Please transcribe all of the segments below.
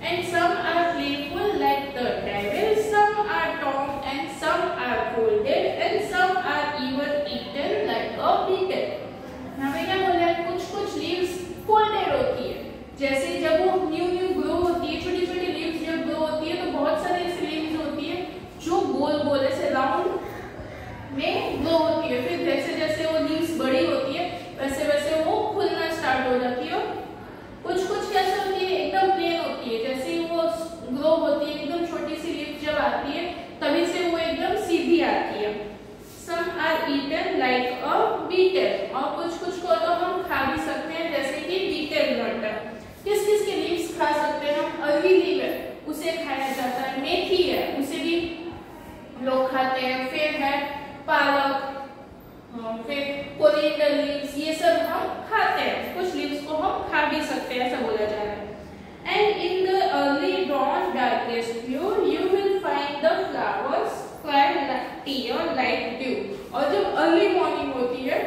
and some are playful like the devil, some are torn and some are folded and some are even eaten like a beetle. यहाँ पे क्या बोला है, कुछ leaves folded होती है, जैसे जब वो न्यू ग्रो होती है, छोटी छोटी लीव्स जब ग्रो होती है तो बहुत सारी ऐसी लीव्स होती है जो गोल गोल ऐसे राउंड में ग्रो होती है, फिर जैसे जैसे वो लीव्स बड़ी होती है वैसे वैसे वो खुलना स्टार्ट हो जाती है। कुछ कैसे होती है, एकदम प्लेन होती है, जैसे ही वो ग्रो होती है एकदम छोटी सी लीफ जब आती है तभी से वो एकदम सीधी आती है। Some are eaten like a beetle, और कुछ को तो हम खा भी सकते हैं, जैसे कि beetle nut। किस की लीव्स खा सकते हैं हम, अर्ली लीव है उसे खाया जाता है, मेथी है उसे भी लोग खाते हैं, फिर है पालक, फिर कोरिएंडर लीव्स, ये सब हम खाते हैं, कुछ लीव्स को हम खा भी सकते हैं, ऐसा बोला जा रहा है। And in the early dawn darkest view you will find the flowers clear like dew। और जब अर्ली मॉर्निंग होती है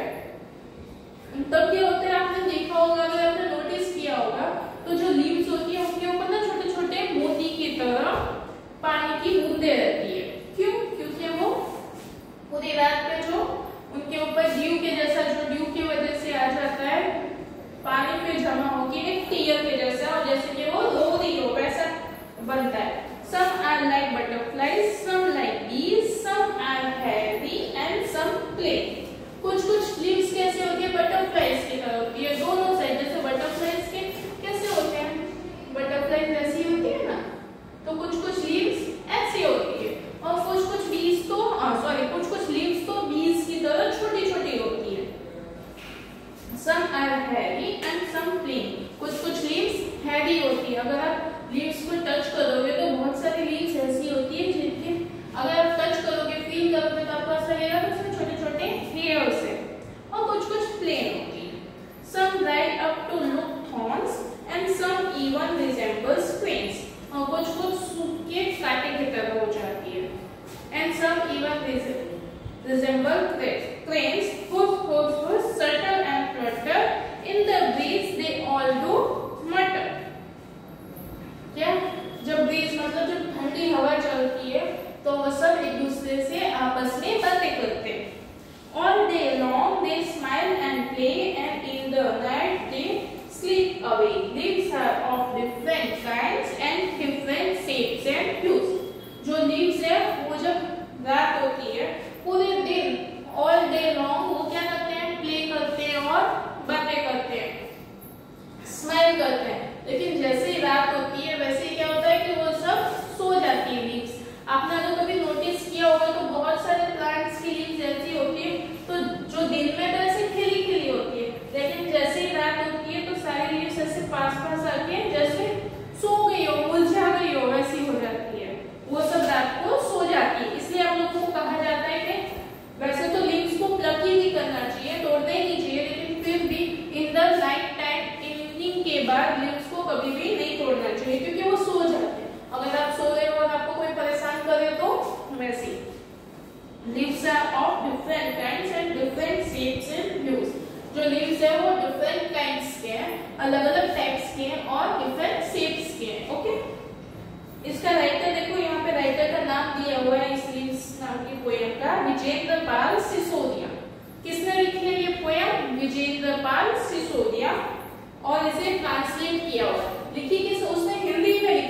तब क्या होता है, आपने देखा होगा, अगर आपने नोटिस किया होगा तो जो लीव्स होती है उनके ऊपर ना छोटे छोटे मोती की तरह पानी की बूंदे रहती है। क्यों? क्योंकि वो पूरी रात में जो उनके ऊपर ड्यू के जैसा, जो ड्यू की वजह से आ जाता है पानी पे जमा होके एक टीयर के जैसा, और जैसे कि वो लोरी हो वैसा बनता है। Some are like butterflies, some like bees, some are hairy and some plain। कुछ लीव्स कैसे होती है, बटरफ्लाइज की तरह होती है, दोनों साइड, जैसे बटरफ्लाइज के कैसे होते हैं, बटरफ्लाइज ऐसी होती है ना, तो कुछ लीव्स ऐसी होती है, और कुछ बीज तो कुछ लीव्स तो बीज की तरह छोटी छोटी होती है। Some are hairy and some plain। कुछ लीव्स हैवी होती है, अगर आप लीव्स को टच करोगे तो बहुत सारी लीव्स ऐसी होती है जिनके अगर आप टच करोगे, फील करोगे तो आपको ऐसा लगेगा कि उसमें छोटे छोटे हेयर्स है, और कुछ प्लेन होती है। Some rise up to look thorns and some even resemble quains। और कुछ सूख के कांटे की तरह हो जाती है। And some even resemble cranes whose subtle and flutter in the breeze they all do mutter। क्या? जब ब्रीज मतलब जब ठंडी हवा चलती है तो वो सब एक दूसरे से आपस में बातें करते हैं। All day long they smile and play and in the night they sleep away। Leaves are of different kinds and different shapes and hues। जो leaves है वो जब रात होती है पूरे दिन all day long वो क्या करते हैं, प्ले करते हैं और बातें करते हैं, स्माइल करते हैं, लेकिन जैसे ही रात होती है वैसे ही क्या होता है कि वो सब सो जाती है लीव्स। आपने अगर कभी नोटिस किया होगा तो बहुत सारे प्लांट्स की लीव्स ऐसी होती है तो जो दिन में तो ऐसे खिली खिली होती है, लेकिन जैसे ही रात होती है तो सारी लीव्स ऐसे पास आके जैसे सो गई हो, मुरझा गई हो वैसी हो जाती है, वो सब रात को सो जाती है। इसलिए आप लोगों को कहा जाता है कि वैसे तो लीव्स को प्लक ही नहीं करना चाहिए, तोड़ना ही नहीं चाहिए, लेकिन फिर भी in the night time evening के बाद लीव्स को कभी भी नहीं तोड़ना चाहिए क्योंकि वो सो जाते हैं। अगर आप सो रहे हो और आपको कोई परेशान करे तो वैसे leaves are of different kinds and different shapes and hues. जो लीव्स है वो डिफरेंट काइंड्स के हैं, अलग अलग टाइप्स के हैं और डिफरेंट शेप्स के हैं। ओके, इसका राइटर देखो, यहाँ पे राइटर का नाम दिया हुआ है इस लीव्स नाम की पोएम का, विजेंद्र पाल सिसोदिया। किसने लिखी है ये पोएम? विजेंद्र पाल सिसोदिया, और इसे ट्रांसलेट किया हुआ। लिखी किस उसने? हिंदी में